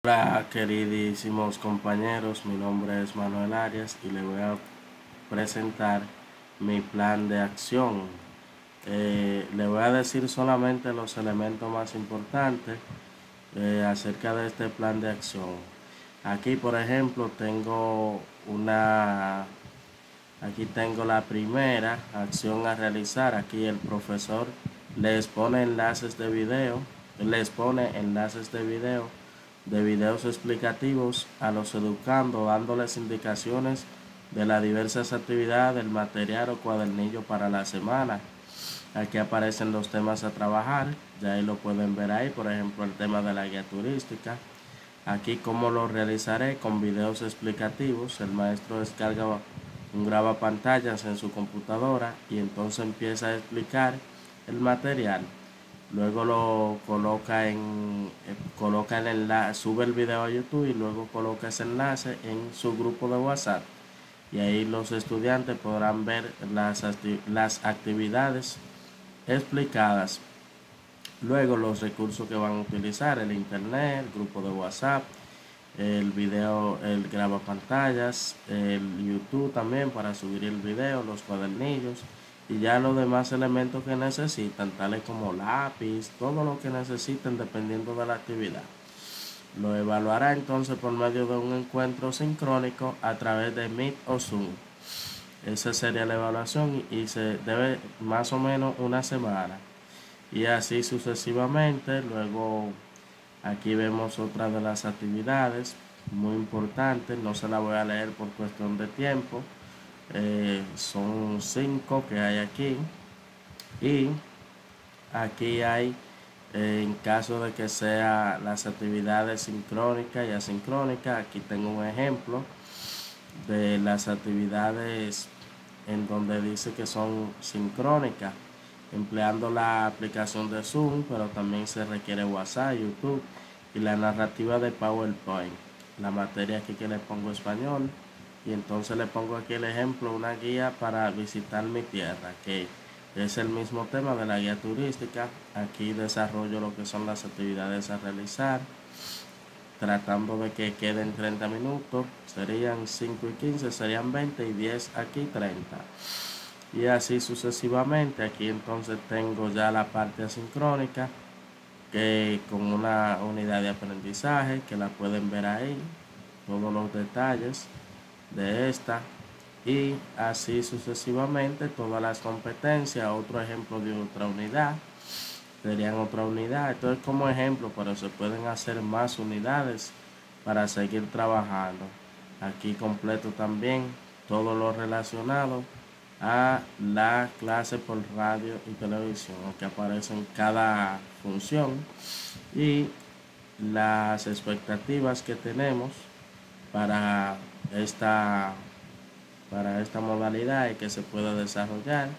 Hola queridísimos compañeros, mi nombre es Manuel Arias y les voy a presentar mi plan de acción. Le voy a decir solamente los elementos más importantes acerca de este plan de acción. Aquí, por ejemplo, aquí tengo la primera acción a realizar. Aquí el profesor les pone enlaces de video, les pone enlaces de videos explicativos a los educandos, dándoles indicaciones de las diversas actividades del material o cuadernillo para la semana. Aquí aparecen los temas a trabajar, ya ahí lo pueden ver ahí, por ejemplo el tema de la guía turística. Aquí cómo lo realizaré con videos explicativos. El maestro descarga un grabapantallas en su computadora y entonces empieza a explicar el material. Luego lo coloca el enlace, sube el video a YouTube y luego coloca ese enlace en su grupo de WhatsApp. Y ahí los estudiantes podrán ver las actividades explicadas. Luego los recursos que van a utilizar: el internet, el grupo de WhatsApp, el video, el grabapantallas, el YouTube también para subir el video, los cuadernillos y ya los demás elementos que necesitan, tales como lápiz, todo lo que necesiten dependiendo de la actividad. Lo evaluará entonces por medio de un encuentro sincrónico a través de Meet o Zoom. Esa sería la evaluación y se debe más o menos una semana. Y así sucesivamente. Luego aquí vemos otra de las actividades muy importantes. No se la voy a leer por cuestión de tiempo. Son 5 que hay aquí. Y aquí hay, en caso de que sea las actividades sincrónicas y asincrónicas, aquí tengo un ejemplo de las actividades en donde dice que son sincrónicas, empleando la aplicación de Zoom, pero también se requiere WhatsApp, YouTube y la narrativa de PowerPoint. La materia aquí que le pongo español y entonces le pongo aquí el ejemplo, una guía para visitar mi tierra, que es el mismo tema de la guía turística. Aquí desarrollo lo que son las actividades a realizar, tratando de que queden 30 minutos, serían 5 y 15, serían 20 y 10 aquí 30. Y así sucesivamente. Aquí entonces tengo ya la parte asincrónica, que con una unidad de aprendizaje que la pueden ver ahí, todos los detalles de esta, y así sucesivamente todas las competencias. Otro ejemplo de otra unidad, serían otra unidad. Esto es como ejemplo, pero se pueden hacer más unidades para seguir trabajando. Aquí completo también todo lo relacionado a la clase por radio y televisión, que aparece en cada función, y las expectativas que tenemos para esta, para esta modalidad y que se pueda desarrollar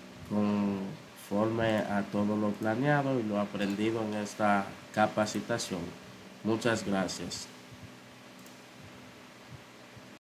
conforme a todo lo planeado y lo aprendido en esta capacitación. Muchas gracias.